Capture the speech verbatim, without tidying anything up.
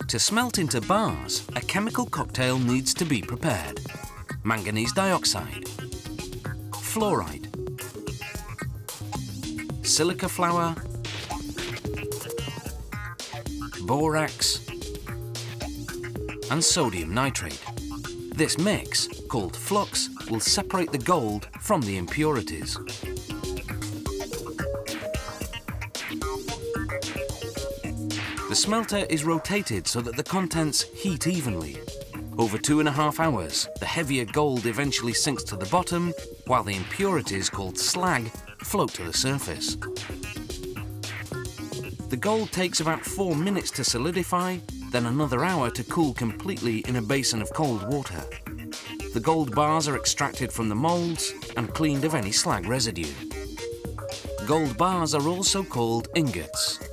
To smelt into bars, a chemical cocktail needs to be prepared. Manganese dioxide, fluoride, silica flour, borax, and sodium nitrate. This mix, called flux, will separate the gold from the impurities. The smelter is rotated so that the contents heat evenly. Over two and a half hours, the heavier gold eventually sinks to the bottom, while the impurities, called slag, float to the surface. The gold takes about four minutes to solidify, then another hour to cool completely in a basin of cold water. The gold bars are extracted from the molds and cleaned of any slag residue. Gold bars are also called ingots.